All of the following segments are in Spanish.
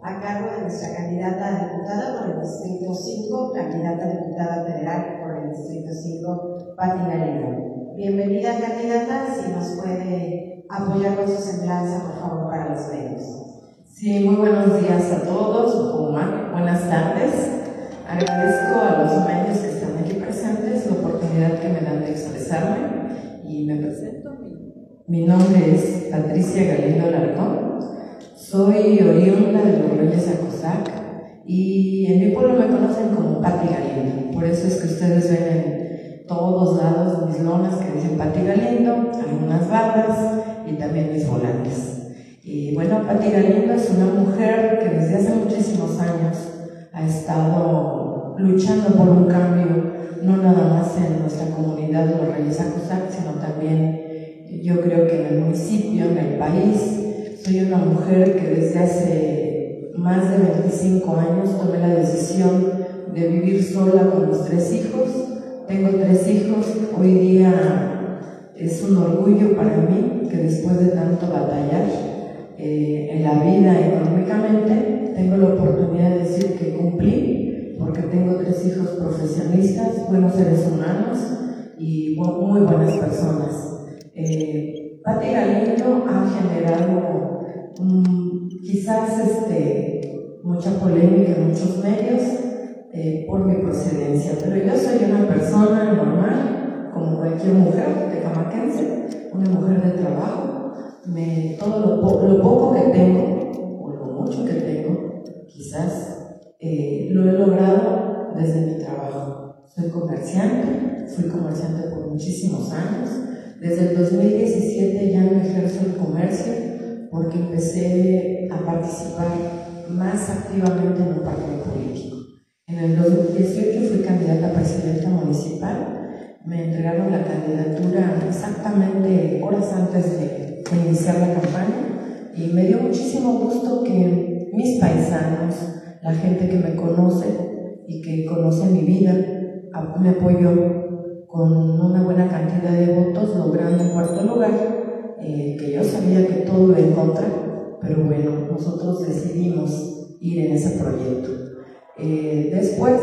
a cargo de nuestra candidata a diputada por el Distrito 5, candidata a diputada federal por el Distrito 5, Pati Galindo. Bienvenida, candidata, si nos puede apoyar con su semblanza, por favor, para los medios. Sí, muy buenos días a todos, buenas tardes. Agradezco a los medios que están aquí presentes la oportunidad que me dan de expresarme y me presento. Mi nombre es Patricia Galindo Alarcón, soy oriunda de Los Reyes Acosac y en mi pueblo me conocen como Pati Galindo. Por eso es que ustedes ven en todos lados mis lonas que dicen Pati Galindo, algunas barras y también mis volantes. Y bueno, Pati Galindo es una mujer que desde hace muchísimos años ha estado luchando por un cambio, no nada más en nuestra comunidad de Los Reyes Acosac, sino también yo creo que en el municipio, en el país. Soy una mujer que desde hace más de 25 años tomé la decisión de vivir sola con mis 3 hijos. Tengo 3 hijos, hoy día es un orgullo para mí que después de tanto batallar en la vida económicamente, tengo la oportunidad de decir que cumplí, porque tengo 3 hijos profesionistas, buenos seres humanos y muy buenas personas. Pati Galindo ha generado quizás mucha polémica en muchos medios por mi procedencia, pero yo soy una persona normal, como cualquier mujer tecamaquense, una mujer de trabajo. Todo lo poco que tengo, o lo mucho que tengo, quizás lo he logrado desde mi trabajo. Soy comerciante, fui comerciante por muchísimos años. Desde el 2017 ya no ejerzo el comercio porque empecé a participar más activamente en un partido político. En el 2018 fui candidata a presidenta municipal, me entregaron la candidatura exactamente horas antes de iniciar la campaña y me dio muchísimo gusto que mis paisanos, la gente que me conoce y que conoce mi vida, me apoyó con una buena cantidad de votos, logrando un 4º lugar, que yo sabía que todo iba en contra, pero bueno, nosotros decidimos ir en ese proyecto. Después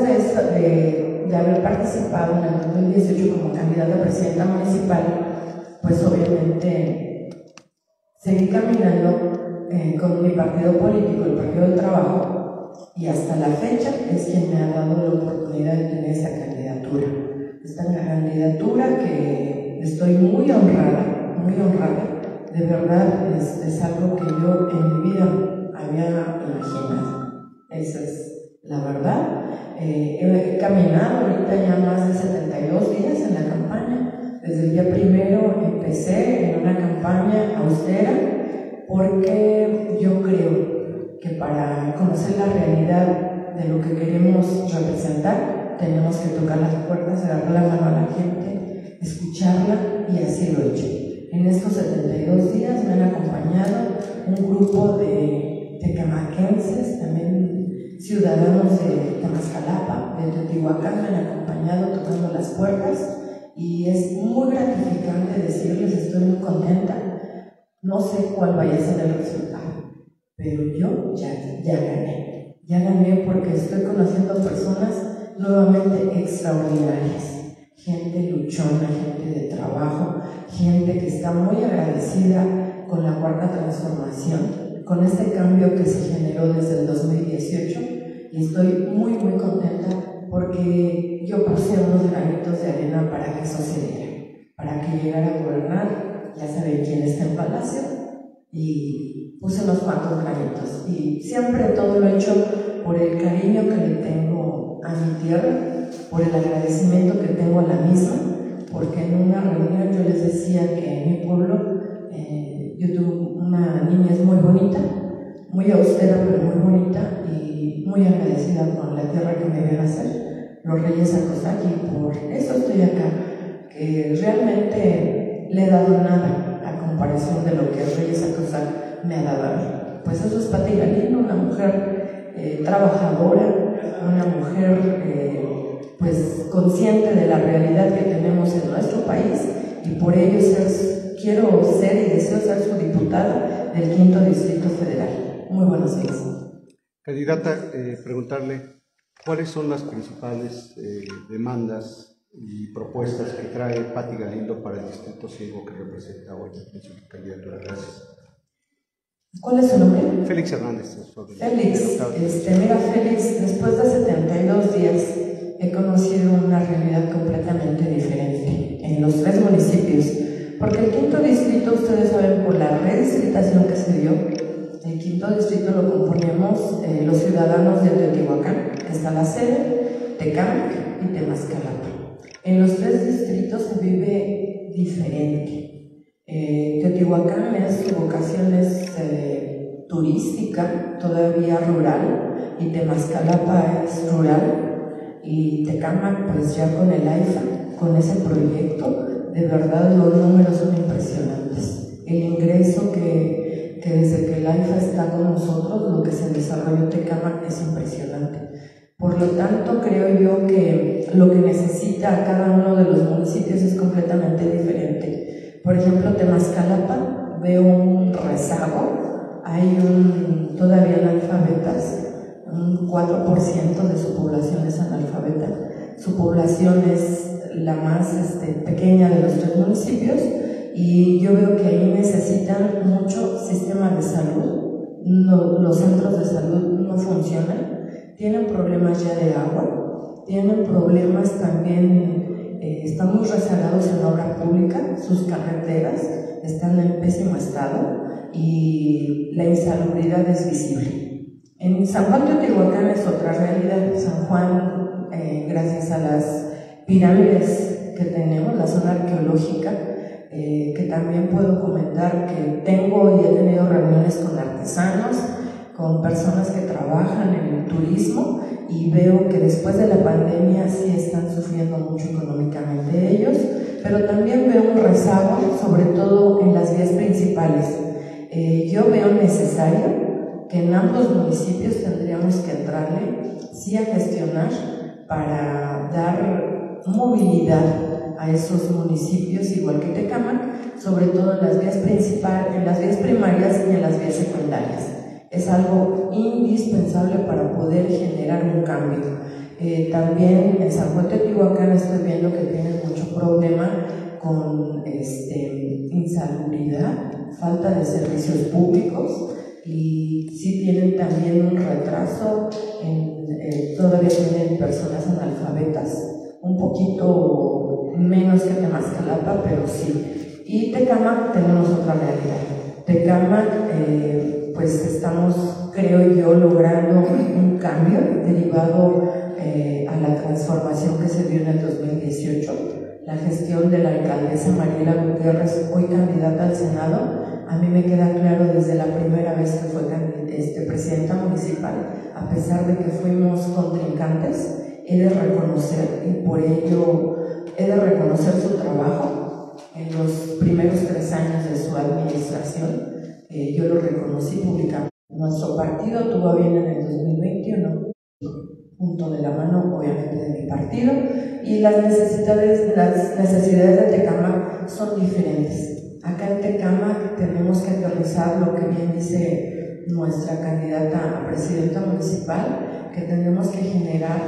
de haber participado en el 2018 como candidata a presidenta municipal, pues obviamente seguí caminando con mi partido político, el Partido del Trabajo, y hasta la fecha es quien me ha dado la oportunidad de tener esa candidatura. Esta es la candidatura que estoy muy honrada, de verdad es algo que yo en mi vida había imaginado, esa es la verdad. He caminado ahorita ya más de 72 días en la campaña. Desde el día 1 empecé en una campaña austera porque yo creo que para conocer la realidad de lo que queremos representar tenemos que tocar las puertas, darle la mano a la gente, escucharla, y así lo he hecho. En estos 72 días me han acompañado un grupo de tecamaquenses, también ciudadanos de Tamazcalapa, de Teotihuacán, me han acompañado tocando las puertas y es muy gratificante decirles: estoy muy contenta. No sé cuál vaya a ser el resultado, pero yo ya gané porque estoy conociendo personas nuevamente extraordinarias, gente luchona, gente de trabajo, gente que está muy agradecida con la 4ª transformación, con este cambio que se generó desde el 2018, y estoy muy contenta porque yo puse unos granitos de arena para que eso se diera, para que llegara a gobernar. Ya saben quién está en Palacio, y puse unos cuantos granitos, y siempre todo lo he hecho por el cariño que le tengo a mi tierra, por el agradecimiento que tengo a la misma, porque en una reunión yo les decía que en mi pueblo yo tuve una niñez muy bonita, muy austera pero muy bonita, y muy agradecida con la tierra que me vio nacer, Los Reyes Acosac, y por eso estoy acá, que realmente le he dado nada a comparación de lo que Reyes Acosac me ha dado a mí. Pues eso es Pati Galindo, una mujer trabajadora, una mujer pues consciente de la realidad que tenemos en nuestro país, y por ello quiero ser y deseo ser su diputada del 5º Distrito Federal. Muy buenos días. Candidata, preguntarle cuáles son las principales demandas y propuestas que trae Patti Galindo para el distrito ciego que representa hoy en su candidatura. Gracias. ¿Cuál es su nombre? Félix Hernández. Félix, mira Félix, después de 72 días he conocido una realidad completamente diferente en los 3 municipios, porque el 5º distrito, ustedes saben, por la redistritación que se dio, el 5º distrito lo componemos los ciudadanos de Teotihuacán, que está la sede, Tecámac y Temascalapa. En los 3 distritos se vive diferente. Teotihuacán su vocación es turística, todavía rural, y Temascalapa es rural, y Tecámac pues ya con el AIFA, con ese proyecto, de verdad los números son impresionantes. El ingreso que desde que el AIFA está con nosotros, lo que se desarrolló en Tecámac es impresionante. Por lo tanto, creo yo que lo que necesita cada uno de los municipios es completamente diferente. Por ejemplo, Temascalapa, veo un rezago, hay todavía analfabetas, un 4% de su población es analfabeta. Su población es la más pequeña de los 3 municipios y yo veo que ahí necesitan mucho sistema de salud. Los centros de salud no funcionan, tienen problemas ya de agua, tienen problemas también, están muy rezagados en obra pública, sus carreteras están en pésimo estado y la insalubridad es visible. En San Juan de Teotihuacán es otra realidad. San Juan, gracias a las pirámides que tenemos, la zona arqueológica, que también puedo comentar que tengo y he tenido reuniones con artesanos, con personas que trabajan en el turismo y veo que después de la pandemia sí están sufriendo mucho económicamente ellos, pero también veo un rezago, sobre todo en las vías principales. Yo veo necesario que en ambos municipios tendríamos que entrarle sí a gestionar para dar movilidad a esos municipios, igual que Tecámac, sobre todo en las vías principales, en las vías primarias y en las vías secundarias. Es algo indispensable para poder generar un cambio. También en San Juan de Teotihuacán estoy viendo que tienen mucho problema con insalubridad, falta de servicios públicos y sí tienen también un retraso, todavía tienen personas analfabetas, un poquito menos que Temascalapa, pero sí. Y Tecámac tenemos otra realidad. Tecámac, pues estamos, creo yo, logrando un cambio derivado a la transformación que se dio en el 2018. La gestión de la alcaldesa Mariela Gutiérrez, hoy candidata al Senado, a mí me queda claro desde la primera vez que fue presidenta municipal, a pesar de que fuimos contrincantes, he de reconocer, y por ello he de reconocer su trabajo en los primeros 3 años de su administración. Yo lo reconocí públicamente. Nuestro partido tuvo bien en el 2021, junto de la mano obviamente de mi partido, y las necesidades de Tecámac son diferentes. Acá en Tecámac tenemos que aterrizar lo que bien dice nuestra candidata a presidenta municipal, que tenemos que generar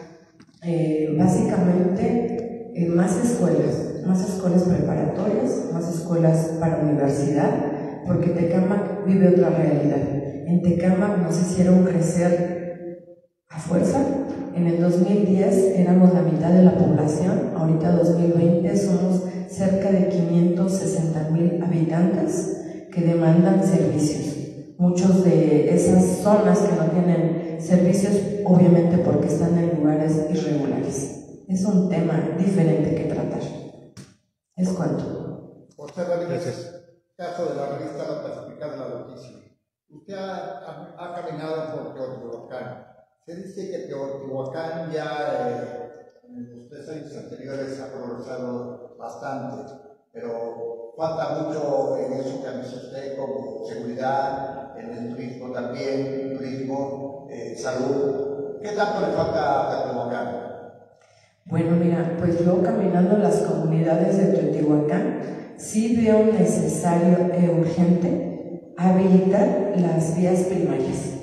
básicamente más escuelas preparatorias, más escuelas para universidad, porque Tecámac vive otra realidad. En Tecámac nos hicieron crecer a fuerza. En el 2010 éramos la mitad de la población, ahorita 2020 somos cerca de 560,000 habitantes que demandan servicios. Muchos de esas zonas que no tienen servicios, obviamente porque están en lugares irregulares. Es un tema diferente que tratar. Es cuanto. José Rodríguez, caso de la revista La Pacífica de la Noticia. Usted ha caminado por Teotihuacán. Se dice que Teotihuacán ya en los 3 años anteriores ha progresado bastante, pero falta mucho en eso que ha dicho usted, como seguridad, en el turismo también, salud. ¿Qué tanto le falta a Teotihuacán? Bueno, mira, pues yo caminando las comunidades de Teotihuacán, sí veo necesario e urgente habilitar las vías primarias.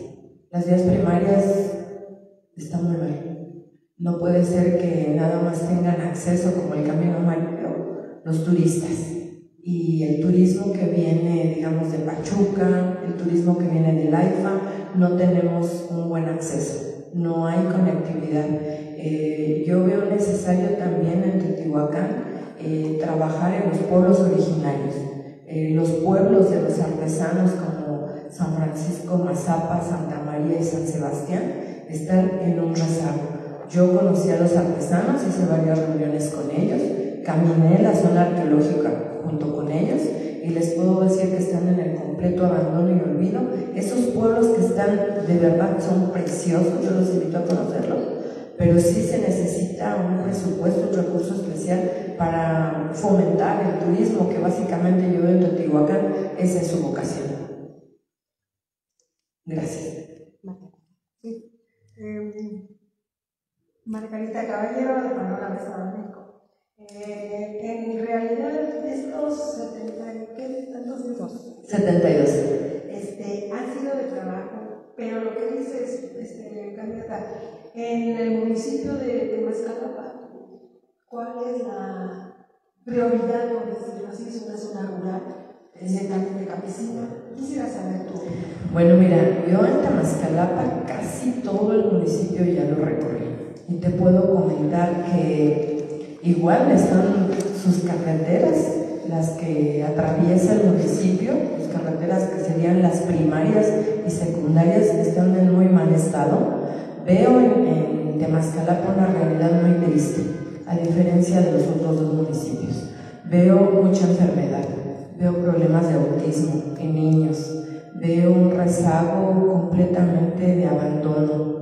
Las vías primarias están muy mal. No puede ser que nada más tengan acceso, como el camino amarillo, los turistas. Y el turismo que viene, digamos, de Pachuca, el turismo que viene del AIFA, no tenemos un buen acceso, no hay conectividad. Yo veo necesario también en Teotihuacán trabajar en los pueblos originarios, los pueblos de los artesanos como San Francisco, Mazapa, Santa María y San Sebastián están en un rezago. Yo conocí a los artesanos, hice varias reuniones con ellos, caminé la zona arqueológica junto con ellos y les puedo decir que están en el completo abandono y olvido. Esos pueblos que están, de verdad, son preciosos, yo los invito a conocerlos, pero sí se necesita un presupuesto, un recurso especial para fomentar el turismo, que básicamente yo veo en Teotihuacán, esa es su vocación. Gracias. Sí. Margarita Caballero, de Panorama Estado de México. En realidad, estos 72 han sido de trabajo, pero lo que dices, candidata, en el municipio de Mascalapa, ¿cuál es la prioridad, por decirlo así? Es una zona rural, netamente campesina. Quisiera saber tu opinión. Bueno, mira, yo en Tamazcalapa casi todo el municipio ya lo recorrí y te puedo comentar que igual están sus carreteras, las que atraviesa el municipio, las carreteras que serían las primarias y secundarias, están en muy mal estado. Veo en Tamazcalapa una realidad muy triste, a diferencia de los otros dos municipios. Veo mucha enfermedad, veo problemas de autismo en niños, veo un rezago completamente de abandono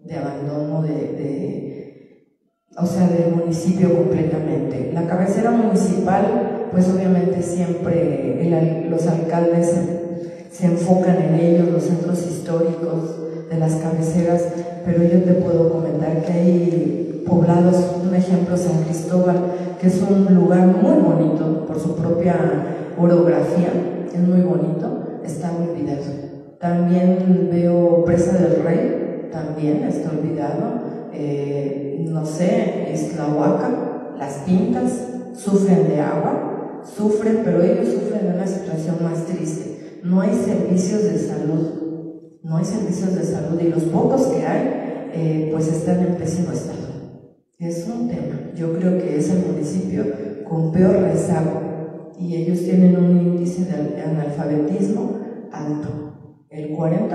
del municipio completamente. La cabecera municipal, pues obviamente siempre los alcaldes se enfocan en ellos, los centros históricos de las cabeceras, pero yo te puedo comentar que hay poblados, un ejemplo, San Cristóbal, que es un lugar muy bonito por su propia orografía, es muy bonito, está olvidado. También veo Presa del Rey, también está olvidado. No sé, Islahuaca, Las Pintas, sufren de agua, pero ellos sufren de una situación más triste. No hay servicios de salud, y los pocos que hay, pues están en pésimo estado. Es un tema. Yo creo que es el municipio con peor rezago y ellos tienen un índice de analfabetismo alto. El 4%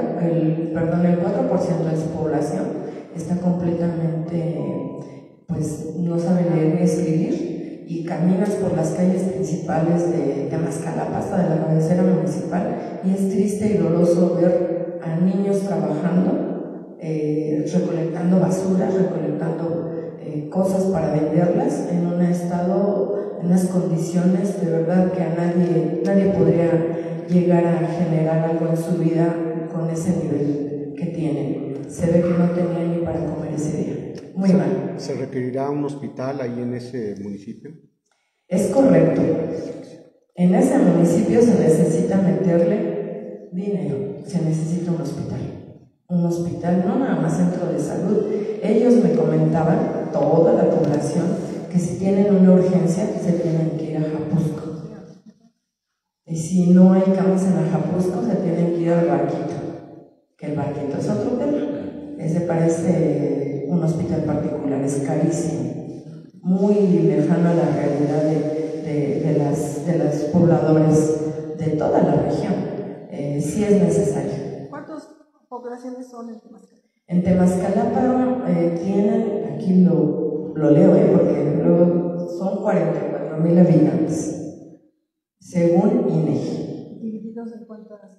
de su población está completamente, pues no sabe leer ni escribir, y caminas por las calles principales de Tamazcalapa hasta de la cabecera municipal y es triste y doloroso ver a niños trabajando, recolectando basura, recolectando cosas para venderlas en un estado, en unas condiciones de verdad que a nadie podría llegar a generar algo en su vida con ese nivel que tienen. Se ve que no tenían ni para comer ese día. Muy mal. ¿Se requerirá un hospital ahí en ese municipio? Es correcto. En ese municipio se necesita meterle dinero, se necesita un hospital. Un hospital, no nada más centro de salud. Ellos me comentaban, toda la población, que si tienen una urgencia se tienen que ir a Ajapusco. Y si no hay camas en Ajapusco, se tienen que ir al Barquito. Que el Barquito es otro tema. Ese parece un hospital particular, es carísimo, muy lejano a la realidad de los pobladores de toda la región. Sí es necesario. ¿Cuántas poblaciones son en Tamazcalapa? En Tamazcalapa tienen, aquí lo leo, porque luego son 44,000 habitantes, según INEGI. ¿Divididos en cuántas?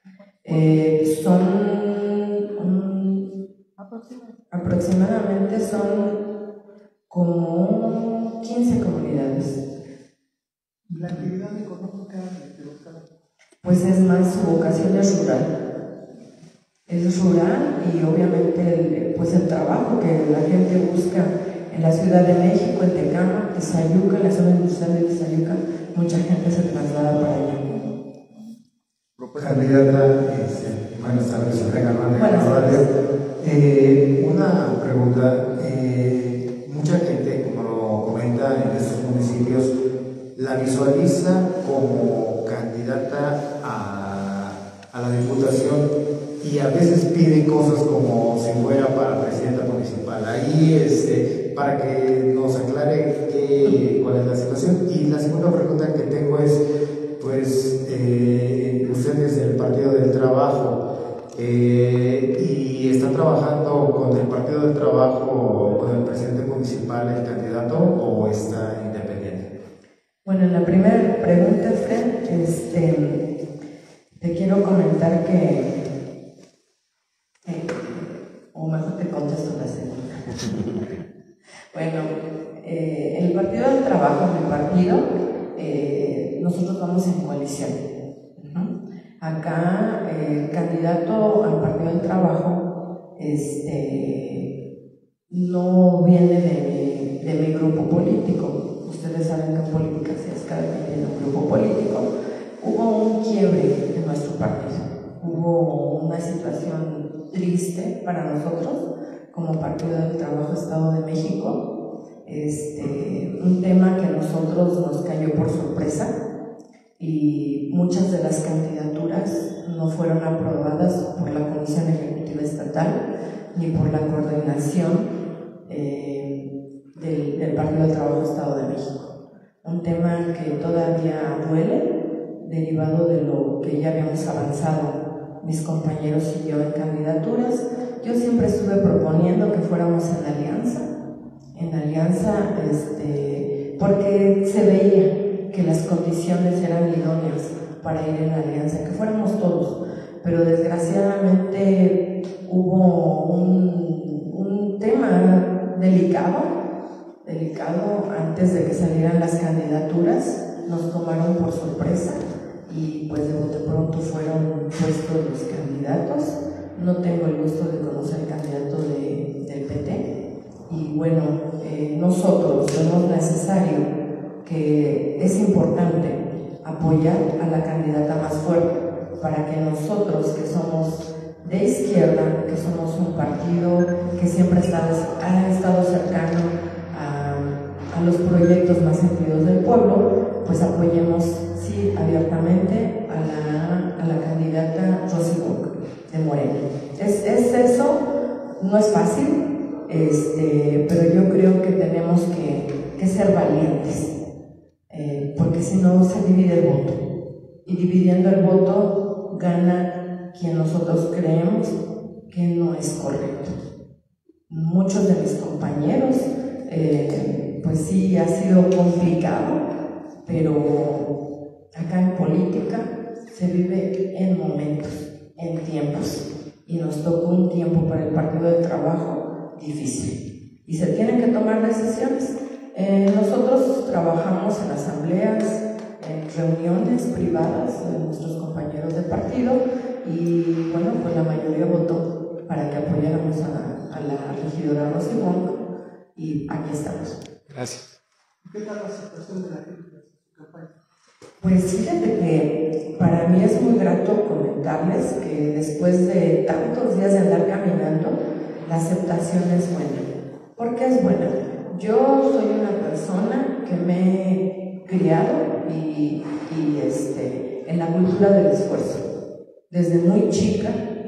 Son aproximadamente son como 15 comunidades. ¿La actividad económica de Teotihuacán? Pues es más, su vocación es rural. Es rural y obviamente el trabajo que la gente busca en la Ciudad de México, en Tecama, Tizayuca, en la zona industrial de Tizayuca, mucha gente se traslada para allá. Candidata, buenas tardes, Jorge Galván, de Canadá de visualiza como candidata a la diputación y a veces pide cosas como si fuera para presidenta municipal. Ahí, para que nos aclare cuál es la situación. Y la segunda pregunta que tengo es, pues, ustedes del Partido del Trabajo, y está trabajando con el Partido del Trabajo, con el presidente municipal, el candidato, o está independiente. Bueno, en la primera pregunta, te quiero comentar que, o mejor te contesto la segunda. Bueno, el Partido del Trabajo, mi partido, nosotros vamos en coalición. Acá el candidato al Partido del Trabajo no viene de mi grupo político. Ustedes saben que en política cada quien tiene un grupo político. Hubo un quiebre en nuestro partido. Hubo una situación triste para nosotros como Partido del Trabajo Estado de México. Un tema que a nosotros nos cayó por sorpresa. Y muchas de las candidaturas no fueron aprobadas por la Comisión Ejecutiva Estatal ni por la coordinación del Partido del Trabajo Estado de México. Un tema que todavía duele, derivado de lo que ya habíamos avanzado mis compañeros y yo en candidaturas. Yo siempre estuve proponiendo que fuéramos en alianza, porque se veía que las condiciones eran idóneas para ir en alianza, que fuéramos todos, pero desgraciadamente hubo un tema delicado antes de que salieran las candidaturas. Nos tomaron por sorpresa y pues de bote pronto fueron puestos los candidatos. No tengo el gusto de conocer el candidato del PT y bueno, nosotros vemos necesario que es importante apoyar a la candidata más fuerte para que nosotros, que somos de izquierda, que somos un partido que siempre ha estado cercano a los proyectos más sentidos del pueblo, pues apoyemos, sí, abiertamente a la candidata Rosy Wong de Morena. Es eso, no es fácil, pero yo creo que tenemos que ser valientes. Porque si no se divide el voto y dividiendo el voto gana quien nosotros creemos que no es correcto. Muchos de mis compañeros, pues sí ha sido complicado, pero acá en política se vive en momentos, en tiempos, y nos tocó un tiempo para el Partido del Trabajo difícil y se tienen que tomar decisiones. Nosotros trabajamos en asambleas, en reuniones privadas de nuestros compañeros de partido y bueno, pues la mayoría votó para que apoyáramos a la regidora Rosy Wong y aquí estamos. Gracias. ¿Qué tal la aceptación de la crítica de su campaña? Pues fíjate que para mí es muy grato comentarles que después de tantos días de andar caminando, la aceptación es buena. ¿Por qué es buena? Yo soy una persona que me he criado y en la cultura del esfuerzo. Desde muy chica,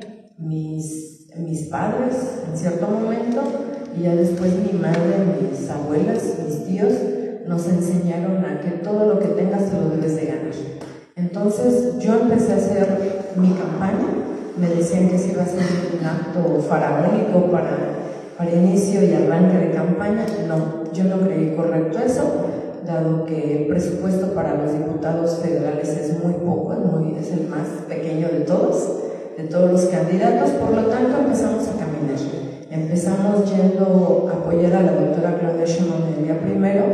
mis padres, en cierto momento, y ya después mi madre, mis abuelas, mis tíos, nos enseñaron a que todo lo que tengas te lo debes de ganar. Entonces, yo empecé a hacer mi campaña. Me decían que se iba a hacer un acto faraónico para inicio y arranque de campaña. No, yo no creí correcto eso, dado que el presupuesto para los diputados federales es muy poco, es el más pequeño de todos los candidatos. Por lo tanto, empezamos a caminar. Empezamos yendo a apoyar a la doctora Claudia Sheinbaum el día primero.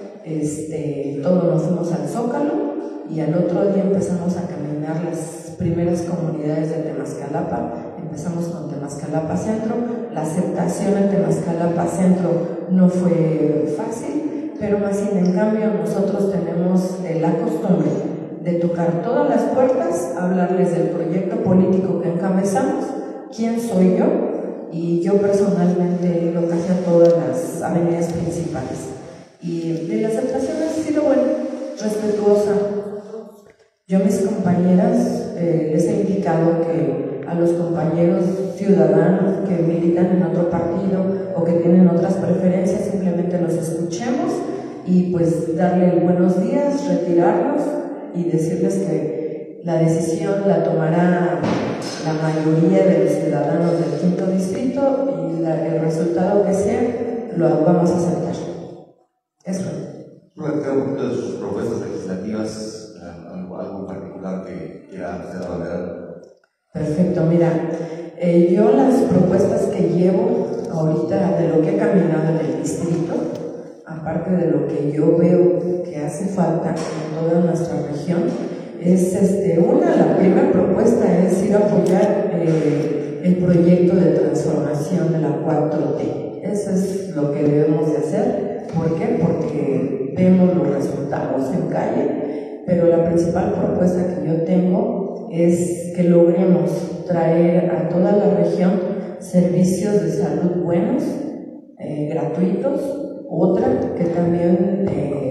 Todos nos fuimos al Zócalo y al otro día empezamos a caminar las primeras comunidades de Temascalapa. Empezamos con Temascalapa Centro. La aceptación en Temascalapa Centro no fue fácil, pero más sin en cambio nosotros tenemos la costumbre de tocar todas las puertas, hablarles del proyecto político que encabezamos, quién soy yo, y yo personalmente he ido casi a todas las avenidas principales. Y la aceptación ha sido buena. respetuosa. Yo a mis compañeras les he indicado que a los compañeros ciudadanos que militan en otro partido o que tienen otras preferencias, simplemente los escuchemos y pues darle el buenos días, retirarnos y decirles que la decisión la tomará la mayoría de los ciudadanos del quinto distrito y el resultado que sea lo vamos a aceptar. Eso. Platicar un poquito de sus propuestas legislativas, algo en particular que quiera hacer valer. Perfecto, mira, yo las propuestas que llevo ahorita de lo que he caminado en el distrito, aparte de lo que yo veo que hace falta en toda nuestra región, es la primera propuesta es ir a apoyar el proyecto de transformación de la 4T. Eso es lo que debemos de hacer. ¿Por qué? Porque vemos los resultados en calle, pero la principal propuesta que yo tengo es que logremos traer a toda la región servicios de salud buenos, gratuitos. Otra, que también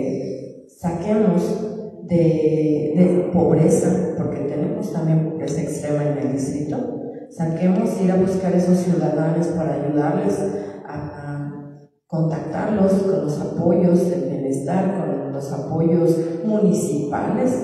saquemos de pobreza, porque tenemos también pobreza extrema en el distrito, saquemos, ir a buscar esos ciudadanos para ayudarles a contactarlos con los apoyos del bienestar, con los apoyos municipales,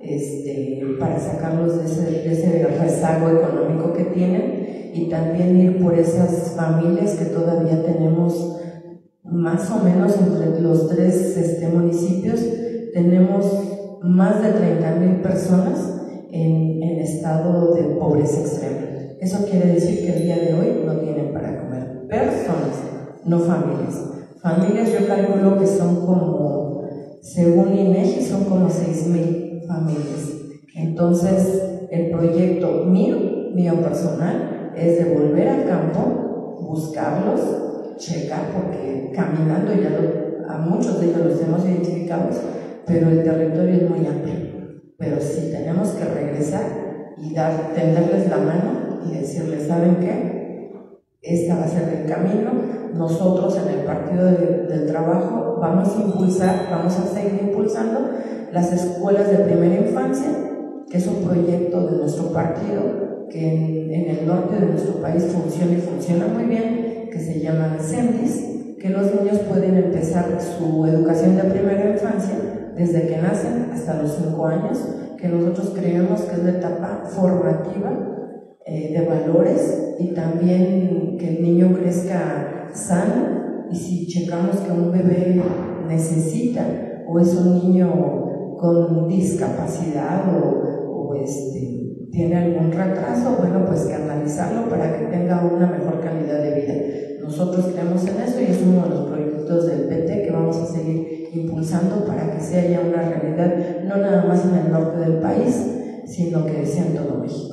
para sacarlos de ese rezago económico que tienen, y también ir por esas familias que todavía tenemos más o menos entre los tres municipios. Tenemos más de 30,000 personas en estado de pobreza extrema. Eso quiere decir que el día de hoy no tienen para comer. Personas, no familias. Familias yo calculo que son como, según INEGI, son como 6,000 familias. Entonces, el proyecto mío personal, es de volver al campo, buscarlos, checar, porque caminando a muchos de ellos los hemos identificado, pero el territorio es muy amplio. Pero sí tenemos que regresar y tenderles la mano y decirles, ¿saben qué? Esta va a ser el camino. Nosotros en el Partido del Trabajo vamos a seguir impulsando las escuelas de primera infancia, que es un proyecto de nuestro partido que en el norte de nuestro país funciona y funciona muy bien, que se llama SEMDIS, que los niños pueden empezar su educación de primera infancia desde que nacen hasta los 5 años, que nosotros creemos que es la etapa formativa de valores, y también que el niño crezca sano. Y si checamos que un bebé necesita o es un niño con discapacidad o tiene algún retraso, bueno, pues que analizarlo para que tenga una mejor calidad de vida. Nosotros creemos en eso y es uno de los proyectos del PT que vamos a seguir impulsando para que sea ya una realidad, no nada más en el norte del país, sino que sea en todo México.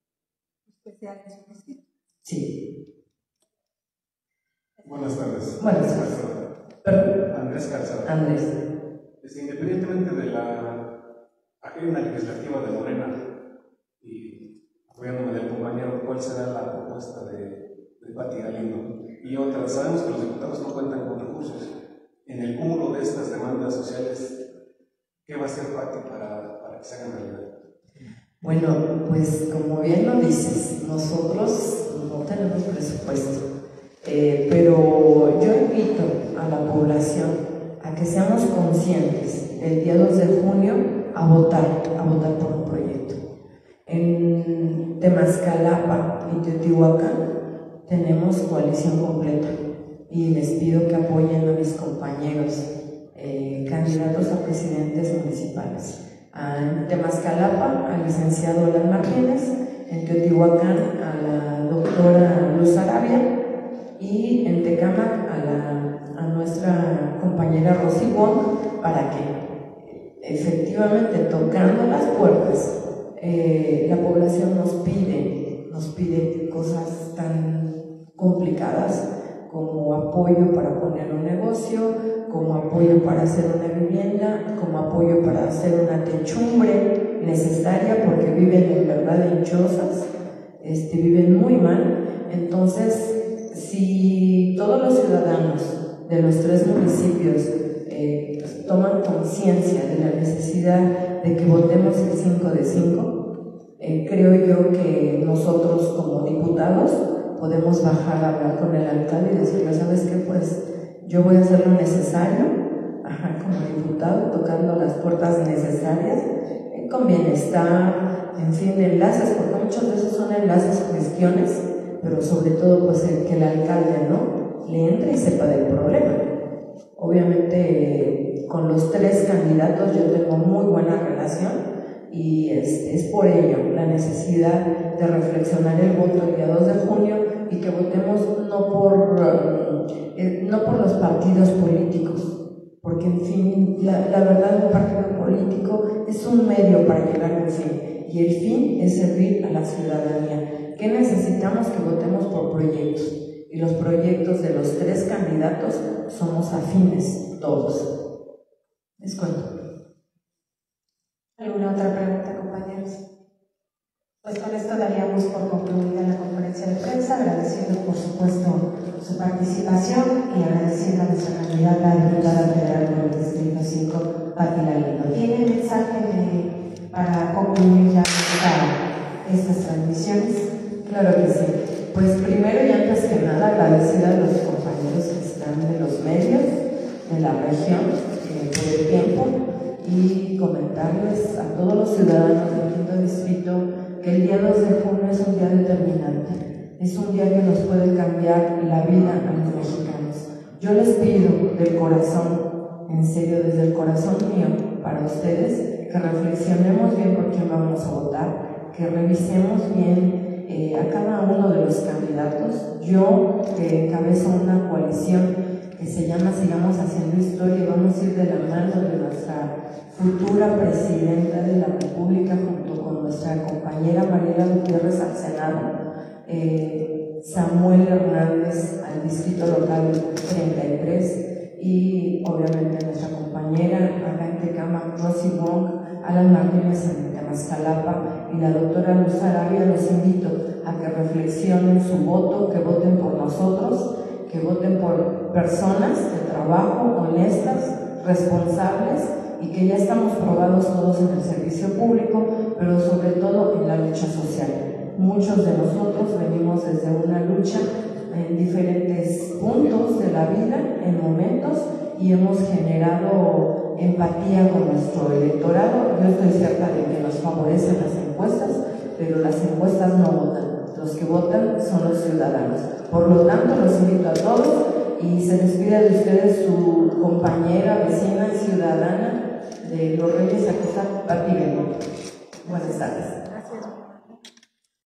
Sí. Buenas tardes. Buenas tardes. Andrés Calzada. Andrés. Independientemente de la agenda legislativa de Morena y apoyándome del compañero, ¿cuál será la propuesta de Pati Galindo? Y otra, sabemos que los diputados no cuentan con recursos. En el cúmulo de estas demandas sociales, ¿qué va a hacer Pati para que se hagan realidad? Bueno, pues como bien lo dices, nosotros no tenemos presupuesto, pero yo invito a la población a que seamos conscientes el día 2 de junio a votar por un proyecto. En Temascalapa y Teotihuacán tenemos coalición completa y les pido que apoyen a mis compañeros candidatos a presidentes municipales. En Temascalapa al licenciado Alan Martínez, en Teotihuacán a la doctora Luz Arabia, y en Tecámac a nuestra compañera Rosy Wong, para que efectivamente, tocando las puertas, la población nos pide cosas tan complicadas como apoyo para poner un negocio, como apoyo para hacer una vivienda, como apoyo para hacer una techumbre necesaria, porque viven en verdad en chozas, viven muy mal. Entonces, si todos los ciudadanos de los 3 municipios toman conciencia de la necesidad de que votemos el 5 de 5, creo yo que nosotros como diputados podemos bajar a hablar con el alcalde y decirle, ¿sabes qué? Pues yo voy a hacer lo necesario, como diputado, tocando las puertas necesarias, con bienestar, en fin, enlaces, porque muchas veces son enlaces o gestiones, pero sobre todo pues que el alcalde no le entre y sepa del problema. Obviamente con los 3 candidatos yo tengo muy buena relación y es por ello la necesidad de reflexionar el voto el día 2 de junio y que votemos no por los partidos políticos, porque en fin, la verdad, un partido político es un medio para llegar a un fin, y el fin es servir a la ciudadanía. ¿Qué necesitamos? Que votemos por proyectos, y los proyectos de los 3 candidatos somos afines, todos. Les cuento. ¿Alguna otra pregunta, compañeros? Pues con esto daríamos por concluida la conferencia de prensa, agradeciendo por supuesto su participación y agradeciendo a nuestra candidata a diputada federal por el Distrito 5, Pati Galindo. ¿Tiene mensaje para concluir ya estas transmisiones? Claro que sí. Pues primero y antes que nada agradecida a los compañeros que están de los medios de la región por el tiempo y comentarles a todos los ciudadanos del quinto distrito que el día 2 de junio es un día determinante, es un día que nos puede cambiar la vida a los mexicanos. Yo les pido del corazón, en serio, desde el corazón mío, para ustedes, que reflexionemos bien por quién vamos a votar, que revisemos bien a cada uno de los candidatos. Yo encabezo una coalición que se llama Sigamos Haciendo Historia y vamos a ir de la mano de nuestra futura presidenta de la República junto con nuestra compañera Mariela Gutiérrez al Senado, Samuel Hernández al Distrito Local 33 y obviamente nuestra compañera acá en Tecámac, Rosy Wong, Alan Martínez en Temascalapa y la doctora Luz Arabia. Los invito a que reflexionen su voto, que voten por nosotros, que voten por personas de trabajo, honestas, responsables y que ya estamos probados todos en el servicio público, pero sobre todo en la lucha social. Muchos de nosotros venimos desde una lucha en diferentes puntos de la vida, en momentos, y hemos generado empatía con nuestro electorado. Yo estoy cierta de que nos favorecen las encuestas, pero las encuestas no votan. Los que votan son los ciudadanos. Por lo tanto, los invito a todos y se despide de ustedes su compañera, vecina y ciudadana de Los Reyes, aquí está Pati Galindo. Buenas tardes. Gracias.